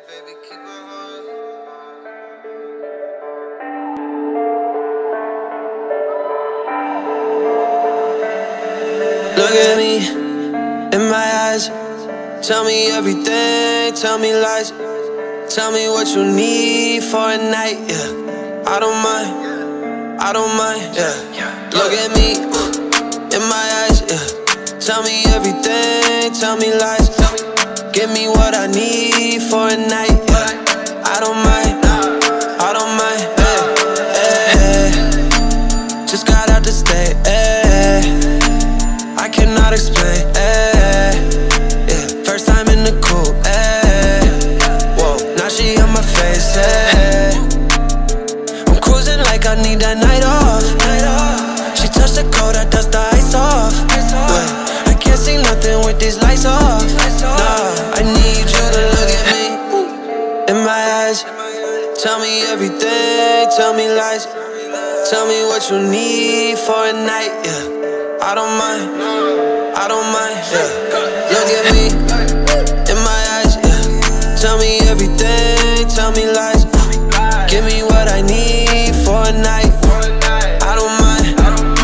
baby, keep it hard. Look at me, in my eyes. Tell me everything, tell me lies. Tell me what you need for a night, yeah. I don't mind, yeah. Look at me, in my eyes, yeah. Tell me everything, tell me lies. Give me what I need for a night, yeah. I don't mind, yeah. Just got out the state, I cannot explain, yeah. First time in the coupe, whoa, now she on my face, I'm cruising like I need that night off. She touched the cold, I dust the ice off, but I can't see nothing with these lights off. Nah, I need you to look at me, in my eyes. Tell me everything, tell me lies. Tell me what you need for a night, yeah. I don't mind, yeah. Look at me, in my eyes, yeah. Tell me everything, tell me lies. Give me what I need for a night. I don't mind,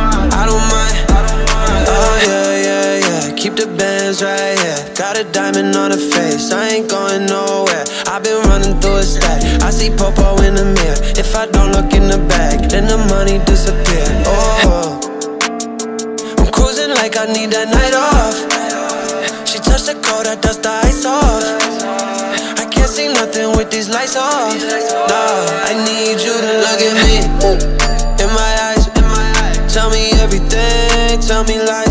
oh yeah. Keep the bands right here. Got a diamond on her face, I ain't going nowhere. I've been running through a stack, I see Popo in the mirror. If I don't look in the bag, then the money disappear. Oh, I'm cruising like I need that night off. She touched the cold, I dust the ice off. I can't see nothing with these lights off. Nah, I need you to look at me, in my eyes. Tell me everything, tell me lies.